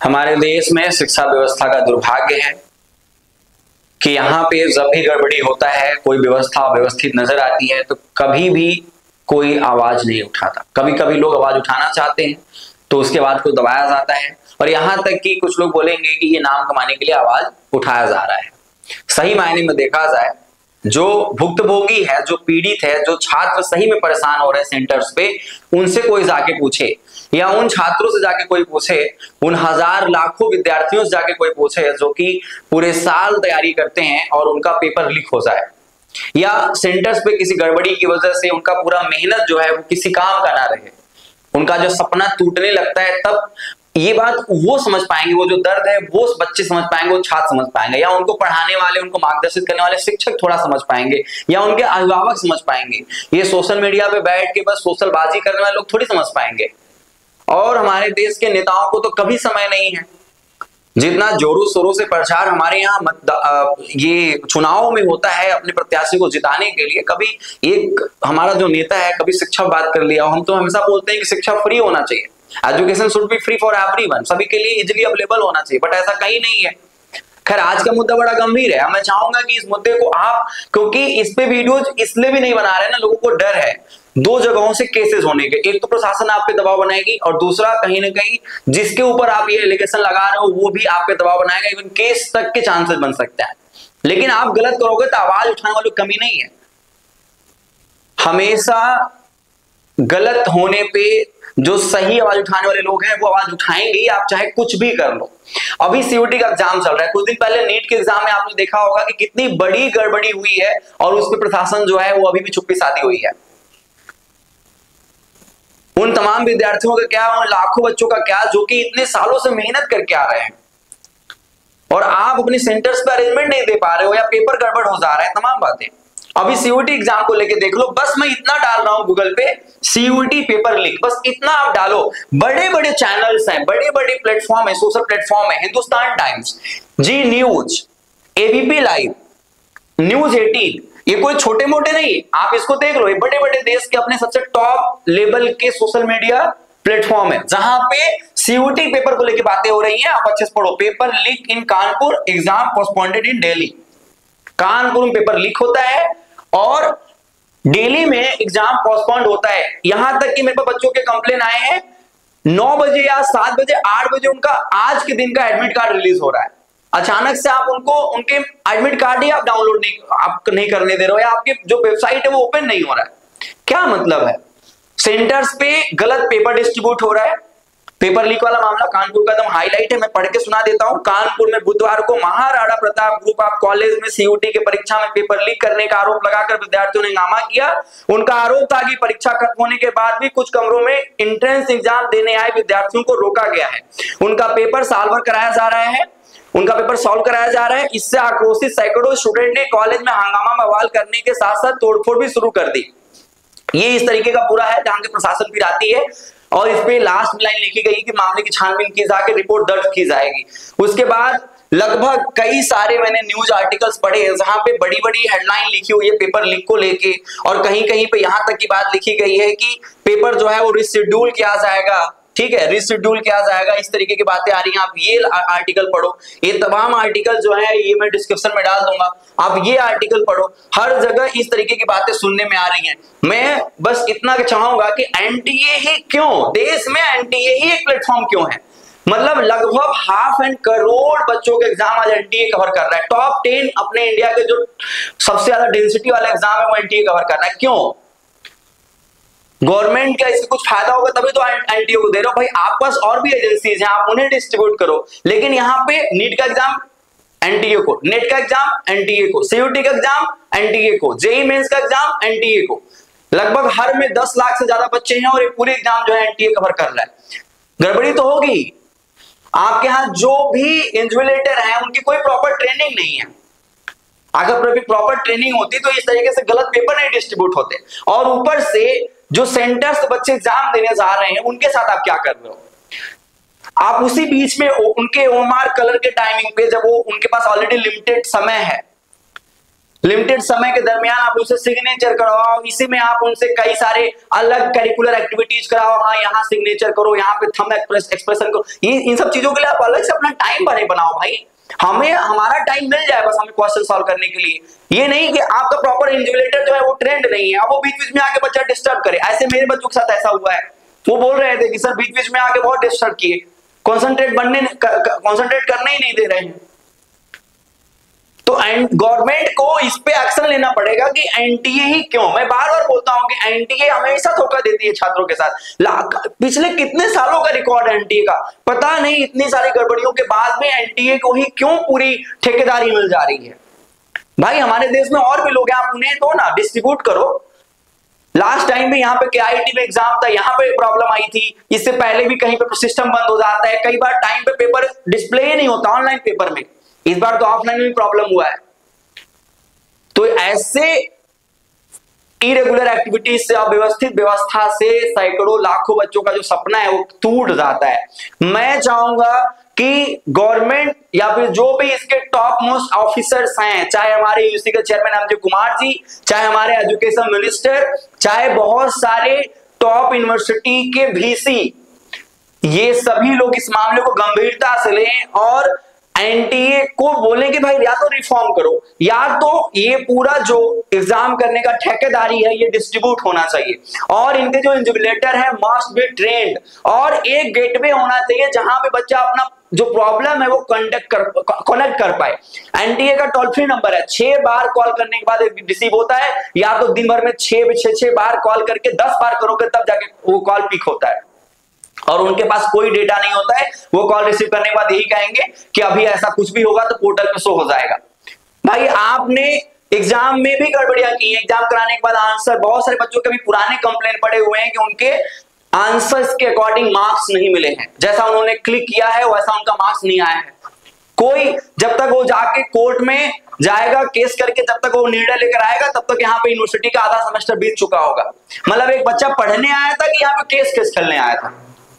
हमारे देश में शिक्षा व्यवस्था का दुर्भाग्य है कि यहाँ पे जब भी गड़बड़ी होता है, कोई व्यवस्था अव्यवस्थित नजर आती है तो कभी भी कोई आवाज नहीं उठाता। कभी कभी लोग आवाज उठाना चाहते हैं तो उसके बाद को दबाया जाता है, और यहाँ तक कि कुछ लोग बोलेंगे कि ये नाम कमाने के लिए आवाज उठाया जा रहा है। सही मायने में देखा जाए, जो भुक्तभोगी है, जो पीड़ित है, जो छात्र सही में परेशान हो रहे हैं सेंटर्स पे, उनसे कोई जाके पूछे, या उन छात्रों से जाके कोई पूछे, उन हजार लाखों विद्यार्थियों से जाके कोई पूछे जो कि पूरे साल तैयारी करते हैं और उनका पेपर लीक हो जाए, या सेंटर्स पे किसी गड़बड़ी की वजह से उनका पूरा मेहनत जो है वो किसी काम का ना रहे, उनका जो सपना टूटने लगता है, तब ये बात वो समझ पाएंगे, वो जो दर्द है वो बच्चे समझ पाएंगे, वो छात्र समझ पाएंगे, या उनको पढ़ाने वाले, उनको मार्गदर्शित करने वाले शिक्षक थोड़ा समझ पाएंगे, या उनके अभिभावक समझ पाएंगे। ये सोशल मीडिया पे बैठ के बस सोशलबाजी करने वाले लोग थोड़ी समझ पाएंगे। और हमारे देश के नेताओं को तो कभी समय नहीं है। जितना जोरों शोरों से प्रचार हमारे यहाँ ये चुनाव में होता है अपने प्रत्याशी को जिताने के लिए, कभी एक हमारा जो नेता है कभी शिक्षा बात कर लिया। हम तो हमेशा बोलते हैं कि शिक्षा फ्री होना चाहिए, education should be free for everyone, सभी के लिए इजिली अवेलेबल होना चाहिए, बट ऐसा कहीं नहीं है। खैर, आज का मुद्दा बड़ा गंभीर है। मैं चाहूंगा कि इस मुद्दे को आप, क्योंकि इस पे वीडियोज इसलिए भी नहीं बना रहे ना, लोगों को डर है दो जगहों से केसेस होने के। एक तो प्रशासन आप पे दबाव बनाएगी, और दूसरा कहीं ना कहीं जिसके ऊपर आप ये एलिगेशन लगा रहे हो वो भी आप पे दबाव बनाएगा, इवन केस तक के चांसेस बन सकते हैं। लेकिन आप गलत करोगे तो आवाज उठाने वालों की कमी नहीं है। हमेशा गलत होने पे जो सही आवाज उठाने वाले लोग हैं वो आवाज उठाएंगे, आप चाहे कुछ भी कर लो। अभी सीयूटी का एग्जाम चल रहा है, कुछ दिन पहले नीट के एग्जाम में आपने देखा होगा कि कितनी बड़ी गड़बड़ी हुई है, और उस पर प्रशासन जो है वो अभी भी चुप्पी साधी हुई है। उन तमाम विद्यार्थियों का क्या, उन लाखों बच्चों का क्या जो कि इतने सालों से मेहनत करके आ रहे हैं, और आप अपने सेंटर्स पे अरेंजमेंट नहीं दे पा रहे हो, या पेपर गड़बड़ हो जा रहा है, तमाम बातें। अभी सीयूटी एग्जाम को लेके देख लो, बस मैं इतना डाल रहा हूं गूगल पे, सीयूटी पेपर लीक, बस इतना आप डालो। बड़े बड़े चैनल्स हैं, बड़े बड़े प्लेटफॉर्म है, सोशल प्लेटफॉर्म है, Hindustan Times, Zee News, ABP Live, news 18, ये कोई छोटे मोटे नहीं, आप इसको देख लो। ये बड़े बड़े देश के अपने सबसे टॉप लेवल के सोशल मीडिया प्लेटफॉर्म है, जहां पे सीयूटी पेपर को लेके बातें हो रही हैं। आप अच्छे से पढ़ो, paper leak in Kanpur, exam postponed in Delhi. Kanpur में पेपर लीक होता है और दिल्ली में एग्जाम पोस्टपोन्ड होता है। यहां तक कि मेरे पास बच्चों के कंप्लेन आए हैं, 9 बजे या 7 बजे 8 बजे उनका आज के दिन का एडमिट कार्ड रिलीज हो रहा है। अचानक से आप उनको उनके एडमिट कार्ड ही आप डाउनलोड नहीं करने दे रहे हो, या आपकी जो वेबसाइट है वो ओपन नहीं हो रहा है। क्या मतलब है? सेंटर्स पे गलत पेपर डिस्ट्रीब्यूट हो रहा है। पेपर लीक वाला मामला कानपुर का एकदम हाईलाइट है, मैं पढ़ के सुना देता हूं। कानपुर में बुधवार को Maharana Pratap group of college में सीयूटी के परीक्षा में पेपर लीक करने का आरोप लगाकर विद्यार्थियों ने हंगामा किया। उनका आरोप था कि परीक्षा खत्म होने के बाद भी कुछ कमरों में एंट्रेंस एग्जाम देने आए विद्यार्थियों को रोका गया है। उनका पेपर साल भर कराया जा रहा है, उनका पेपर सॉल्व कराया जा रहा है। इससे आक्रोशित सैकड़ों स्टूडेंट ने कॉलेज में हंगामा बवाल करने के साथ साथ तोड़फोड़ भी शुरू कर दी। ये इस तरीके का पूरा है जहां के प्रशासन फिर आती है, और इस पे लास्ट लाइन लिखी गई कि मामले की छानबीन की जाकर रिपोर्ट दर्ज की जाएगी। उसके बाद लगभग कई सारे मैंने न्यूज आर्टिकल्स पढ़े जहां पे बड़ी बड़ी हेडलाइन लिखी हुई है पेपर लीक को लेके, और कहीं कहीं पे यहां तक की बात लिखी गई है कि पेपर जो है वो रिशेड्यूल किया जाएगा। ठीक है, रिशेड्यूल किया जाएगा, इस तरीके की बातें आ रही हैं। आप ये आर्टिकल पढ़ो, ये तमाम आर्टिकल जो है ये मैं डिस्क्रिप्शन में डाल दूंगा, आप ये आर्टिकल पढ़ो। हर जगह इस तरीके की बातें सुनने में आ रही हैं। मैं बस इतना चाहूंगा कि एनटीए ही क्यों, देश में एनटीए ही एक प्लेटफॉर्म क्यों है? मतलब लगभग 5.5 करोड़ बच्चों के एग्जाम आज एनटीए कवर कर रहा है। टॉप 10 अपने इंडिया के जो सबसे ज्यादा डेंसिटी वाला एग्जाम है वो एनटीए कवर कर रहा है। क्यों? गवर्नमेंट का इससे कुछ फायदा होगा तभी तो एनटीए को दे रहे हो। भाई आप पास और भी एजेंसीज हैं, आप उन्हें डिस्ट्रीब्यूट करो। लेकिन यहाँ पे नीट का एग्जाम एनटीए को, नेट का एग्जाम एनटीए को, सीयूटी का एग्जाम एनटीए को, जेईई मेंस का एग्जाम एनटीए को। लगभग हर में 10 लाख से ज्यादा बच्चे हैं, और ये पूरे एग्जाम जो है एनटीए कवर कर रहा है। गड़बड़ी तो होगी। आपके यहाँ जो भी इन्विजिलेटर हैं उनकी कोई प्रॉपर ट्रेनिंग नहीं है। अगर प्रॉपर ट्रेनिंग होती तो इस तरीके से गलत पेपर नहीं डिस्ट्रीब्यूट होते। और ऊपर से जो सेंटर्स बच्चे एग्जाम देने जा रहे हैं उनके साथ आप क्या कर रहे हो? आप उसी बीच में उनके ओएमआर कलर के टाइमिंग पे, जब वो उनके पास ऑलरेडी लिमिटेड समय है, लिमिटेड समय के दरमियान आप उनसे सिग्नेचर करवाओ, इसी में आप उनसे कई सारे अलग करिकुलर एक्टिविटीज कराओ, हाँ यहाँ सिग्नेचर करो, यहाँ पे थंब एक्सप्रेशन करो, ये इन सब चीजों के लिए आप अलग से अपना टाइम बनाओ भाई। हमें हमारा टाइम मिल जाए बस हमें क्वेश्चन सॉल्व करने के लिए, ये नहीं कि आपका प्रॉपर इन्विजिलेटर जो है वो ट्रेंड नहीं है, अब वो बीच बीच में आके बच्चा डिस्टर्ब करे। ऐसे मेरे बच्चों के साथ ऐसा हुआ है, वो बोल रहे थे कि सर बीच बीच में आके बहुत डिस्टर्ब किए, कंसंट्रेट करने ही नहीं दे रहे हैं। तो गवर्नमेंट को इस पे एक्शन लेना पड़ेगा कि एनटीए ही क्यों, मैं बार बार बोलता हूं कि एनटीए हमेशा धोखा देती है छात्रों के साथ। पिछले कितने सालों का रिकॉर्ड है एनटीए का, पता नहीं इतनी सारी गड़बड़ियों के बाद में एनटीए को ही क्यों पूरी ठेकेदारी मिल जा रही है। भाई हमारे देश में और भी लोग हैं, आप उन्हें दो ना, डिस्ट्रीब्यूट करो। लास्ट टाइम भी यहाँ पे केआईटी में एग्जाम था, यहाँ पे प्रॉब्लम आई थी, इससे पहले भी कहीं पे सिस्टम बंद हो जाता है, कई बार टाइम पे पेपर डिस्प्ले ही नहीं होता ऑनलाइन पेपर में, इस बार तो ऑफलाइन में भी प्रॉब्लम हुआ है। तो ऐसे इरेगुलर एक्टिविटीज से, अव्यवस्थित व्यवस्था से सैकड़ों लाखों बच्चों का जो सपना है वो टूट जाता है। मैं चाहूंगा कि गवर्नमेंट या फिर जो भी इसके टॉप मोस्ट ऑफिसर्स हैं, चाहे हमारे यूसी के चेयरमैन अजय कुमार जी, चाहे हमारे एजुकेशन मिनिस्टर, चाहे बहुत सारे टॉप यूनिवर्सिटी के वीसी, ये सभी लोग इस मामले को गंभीरता से लें और एनटीए को बोले कि भाई या तो रिफॉर्म करो, या तो ये पूरा जो एग्जाम करने का ठेकेदारी है ये डिस्ट्रीब्यूट होना चाहिए, और इनके जो इन्विजिलेटर है मस्ट बी ट्रेंड, और एक गेटवे होना चाहिए जहां पे बच्चा अपना जो प्रॉब्लम है वो कनेक्ट कर पाए। एनटीए का टोल फ्री नंबर है, 6 बार कॉल करने के बाद रिसीव होता है, या तो दिन भर में 6 बार कॉल करके 10 बार करोगे तब जाके वो कॉल पिक होता है, और उनके पास कोई डेटा नहीं होता है। वो कॉल रिसीव करने के बाद यही कहेंगे कि अभी ऐसा कुछ भी होगा तो पोर्टल पे शो हो जाएगा। भाई आपने एग्जाम में भी गड़बड़ियां की हैं, एग्जाम कराने के बाद आंसर, बहुत सारे बच्चों के भी पुराने कंप्लेन पड़े हुए हैं कि उनके आंसर्स के अकॉर्डिंग मार्क्स नहीं मिले हैं, जैसा उन्होंने क्लिक किया है वैसा उनका मार्क्स नहीं आया है। कोई जब तक वो जाके कोर्ट में जाएगा केस करके, जब तक वो निर्णय लेकर आएगा तब तक यहाँ पे यूनिवर्सिटी का आधा सेमेस्टर बीत चुका होगा। मतलब एक बच्चा पढ़ने आया था कि यहाँ पे केस खेलने आया था।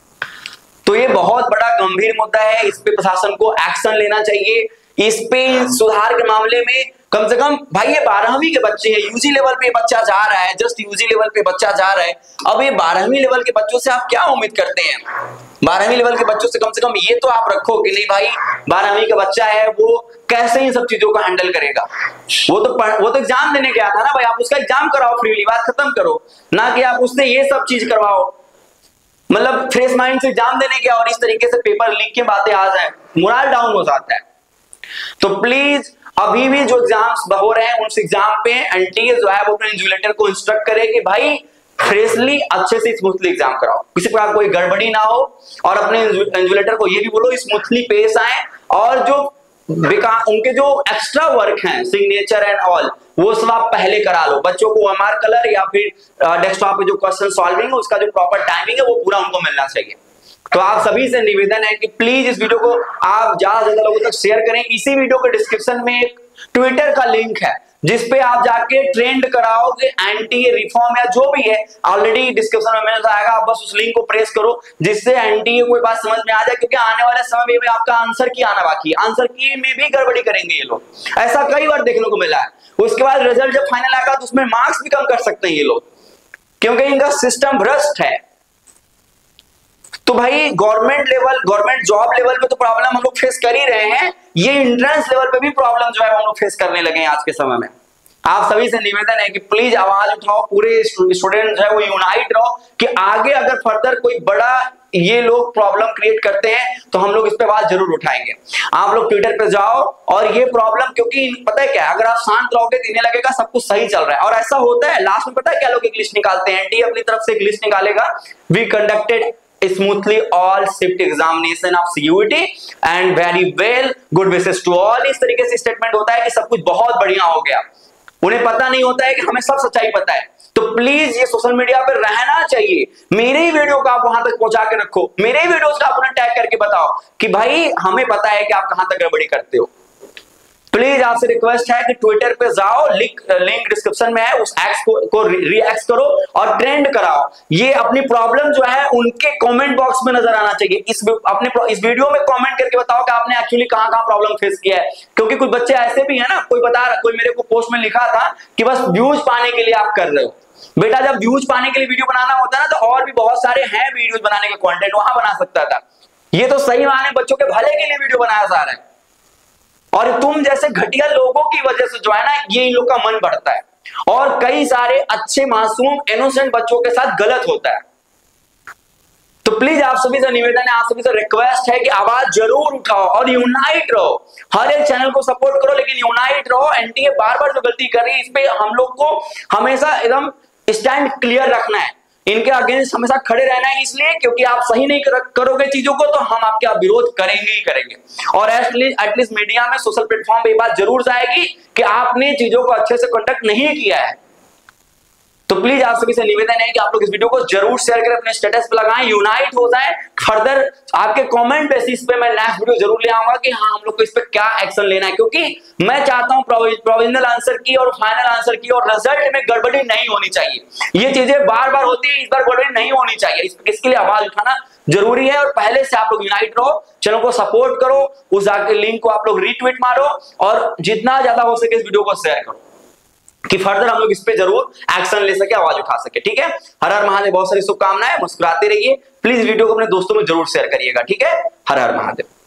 तो ये बहुत बड़ा गंभीर मुद्दा है, इस पे प्रशासन को एक्शन लेना चाहिए। इस पे सुधार के मामले में कम से कम भाई ये 12वीं के बच्चे हैं, यूजी लेवल पे बच्चा जा रहा है, जस्ट यूजी लेवल पे बच्चा जा रहा है। अब ये 12वीं लेवल के बच्चों से आप क्या उम्मीद करते हैं? 12वीं लेवल के बच्चों से कम ये तो आप रखो कि नहीं भाई 12वीं का बच्चा है वो कैसे इन सब चीजों को हैंडल करेगा। वो तो एग्जाम देने गया था ना भाई, आप उसका एग्जाम कराओ फ्रीली, बात खत्म करो, ना कि आप उससे ये सब चीज करवाओ। मतलब फ्रेश माइंड से एग्जाम देने गया और इस तरीके से पेपर लीक की बातें आ जाए, मोरल डाउन हो जाता है। तो प्लीज अभी भी जो एग्जाम्स हो रहे हैं उस एग्जाम पे एनटीए जो है वो अपने इन्विजिलेटर को इंस्ट्रक्ट करे कि भाई फ्रेशली अच्छे से स्मूथली एग्जाम कराओ, किसी प्रकार कोई गड़बड़ी ना हो, और अपने इन्विजिलेटर को ये भी बोलो स्मूथली पेश आए, और जो उनके जो एक्स्ट्रा वर्क हैं सिग्नेचर एंड ऑल वो सब आप पहले करा लो। बच्चों को ओएमआर कलर या फिर डेस्कटॉप पे जो क्वेश्चन सॉल्विंग है उसका जो प्रॉपर टाइमिंग है वो पूरा उनको मिलना चाहिए। तो आप सभी से निवेदन है कि प्लीज इस वीडियो को आप ज्यादा से ज्यादा लोगों तक शेयर करें। इसी वीडियो के डिस्क्रिप्शन में एक ट्विटर का लिंक है जिसपे आप जाके ट्रेंड कराओगे एनटीए रिफॉर्म या जो भी है, ऑलरेडी डिस्क्रिप्शन में मिल जाएगा, आप बस उस लिंक को प्रेस करो जिससे एनटीए को बात समझ में आ जाए, क्योंकि आने वाले समय में आपका आंसर की आना बाकी है, आंसर की में भी गड़बड़ी करेंगे ये लोग, ऐसा कई बार देखने को मिला है। उसके बाद रिजल्ट जब फाइनल आएगा तो उसमें मार्क्स भी कम कर सकते हैं ये लोग, क्योंकि इनका सिस्टम भ्रष्ट है। तो भाई गवर्नमेंट जॉब लेवल पे तो प्रॉब्लम हम लोग फेस कर ही रहे हैं, ये एंट्रेंस लेवल पे भी प्रॉब्लम जो है हम लोग फेस करने लगे हैं आज के समय में। आप सभी से निवेदन है कि प्लीज आवाज उठाओ, पूरे स्टूडेंट जो है वो यूनाइट रहो कि आगे अगर फर्दर कोई बड़ा ये लोग प्रॉब्लम क्रिएट करते हैं तो हम लोग इस पे बात जरूर उठाएंगे। आप लोग ट्विटर पे जाओ और ये प्रॉब्लम, क्योंकि पता है क्या, अगर आप शांत रहोगे तो इन्हें लगेगा सब कुछ सही चल रहा है, और ऐसा होता है लास्ट में पता है क्या लोग एक लिस्ट निकालते हैं, एनटीए अपनी तरफ से एक लिस्ट निकालेगा, we conducted smoothly all shift examination of CUET and very well, good wishes to all। इस तरीके से स्टेटमेंट होता है कि सब कुछ बहुत बढ़िया हो गया। उन्हें पता नहीं होता है कि हमें सब सच्चाई पता है। तो प्लीज ये सोशल मीडिया पर रहना चाहिए, मेरे ही वीडियो को आप वहां तक पहुंचा के रखो, मेरे ही वीडियोस का आप उन्हें टैग करके बताओ कि भाई हमें पता है कि आप कहां तक गड़बड़ी करते हो। प्लीज आपसे रिक्वेस्ट है कि ट्विटर पे जाओ, लिंक डिस्क्रिप्शन में है, उस एक्स को रिएक्ट करो और ट्रेंड कराओ। ये अपनी प्रॉब्लम जो है उनके कमेंट बॉक्स में नजर आना चाहिए। इस वीडियो में कमेंट करके बताओ कि आपने एक्चुअली कहां प्रॉब्लम फेस किया है, क्योंकि कुछ बच्चे ऐसे भी है ना, कोई मेरे को पोस्ट में लिखा था कि बस व्यूज पाने के लिए आप कर रहे हो। बेटा जब व्यूज पाने के लिए वीडियो बनाना होता है ना, तो और भी बहुत सारे हैं वीडियोस बनाने के, कंटेंट वहां बना सकता था। ये तो सही माने बच्चों के भले के लिए वीडियो बनाया जा रहा है, और तुम जैसे घटिया लोगों की वजह से जो है ना, ये इन लोग का मन बढ़ता है और कई सारे अच्छे मासूम इनोसेंट बच्चों के साथ गलत होता है। तो प्लीज आप सभी से निवेदन है, आप सभी से रिक्वेस्ट है कि आवाज जरूर उठाओ और यूनाइट रहो। हर एक चैनल को सपोर्ट करो, लेकिन यूनाइट रहो। एनटीए बार बार जो गलती कर रही है, इस पे हम लोग को हमेशा एकदम स्टैंड क्लियर रखना है, इनके अगेंस्ट हमेशा खड़े रहना है। इसलिए क्योंकि आप सही नहीं करोगे चीजों को, तो हम आपका विरोध करेंगे ही करेंगे। और एटलीस्ट मीडिया में, सोशल प्लेटफॉर्म पे ये बात जरूर जाएगी कि आपने चीजों को अच्छे से कंडक्ट नहीं किया है। तो प्लीज आप सभी से निवेदन है कि आप लोग इस वीडियो को जरूर शेयर करें, अपने स्टेटस पे लगाएं, यूनाइट हो जाएं। फर्दर आपके कमेंट बेसिस पे मैं नेक्स्ट वीडियो जरूर ले आऊंगा कि हाँ हम लोग को इस पे क्या एक्शन लेना है, क्योंकि मैं चाहता हूं प्रोविजनल आंसर की और फाइनल आंसर की और रिजल्ट में गड़बड़ी नहीं होनी चाहिए। ये चीजें बार बार होती है, इस बार गड़बड़ी नहीं होनी चाहिए। इसके लिए आवाज उठाना जरूरी है। और पहले से आप लोग यूनाइट रहो, चैनल को सपोर्ट करो, उस लिंक को आप लोग रीट्वीट मारो और जितना ज्यादा हो सके इस वीडियो को शेयर करो कि फर्दर हम लोग इस पे जरूर एक्शन ले सके, आवाज उठा सके। ठीक है, हर हर महादेव। बहुत सारी शुभकामनाएं, मुस्कुराते रहिए। प्लीज वीडियो को अपने दोस्तों में जरूर शेयर करिएगा। ठीक है, हर हर महादेव।